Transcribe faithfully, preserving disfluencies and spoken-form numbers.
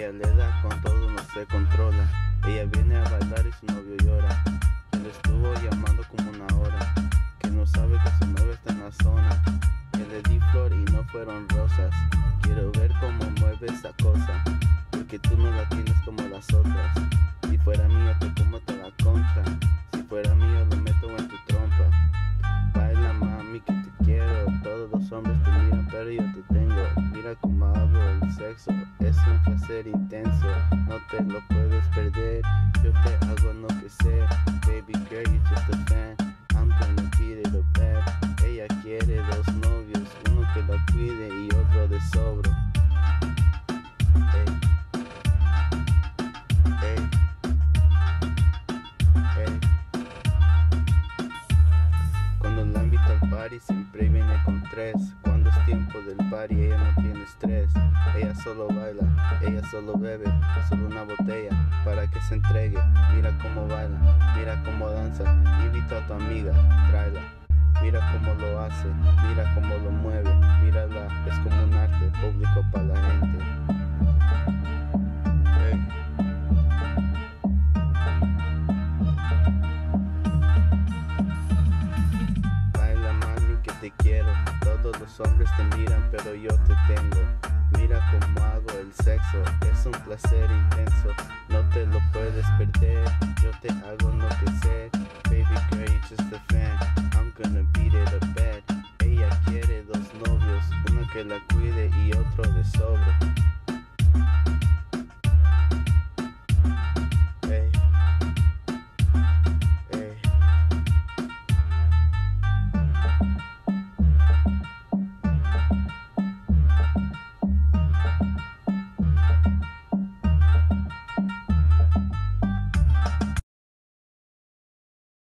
Ella le da con todo, no se controla. Ella viene a bailar y su novio llora. Que le estuvo llamando como una hora, que no sabe que su novio está en la zona. Que le di flor y no fueron rosas. Quiero ver cómo mueve esa cosa, porque tú no la tienes como las otras. Si fuera mía te como toda la concha, si fuera mío lo meto en tu trompa. Baila mami que te quiero, todos los hombres te miran pero yo te tengo. Mira cómo hago el sexo, es un placer intenso, no te lo puedes perder. Yo te hago enloquecer, baby girl you're just a fan, I'm gonna beat it up bad. Ella quiere dos novios, uno que la cuide y otro de sobro. Ey. Ey. Ey. Cuando la invito al party siempre viene con tres. Cuando es tiempo del party ella no tiene estrés. Ella solo baila, ella solo bebe, solo una botella para que se entregue. Mira cómo baila, mira cómo danza, invita a tu amiga, tráela. Mira cómo lo hace, mira cómo lo mueve, mírala, es como un arte público para la gente. Hey. Baila mami que te quiero, todos los hombres te miran pero yo te tengo. Mira cómo hago el sexo, es un placer intenso, no te lo puedes perder. Yo te hago enloquecer, baby girl you're just a fan, I'm gonna beat it up bad. Ella quiere dos novios, uno que la cuide y otro de sobra.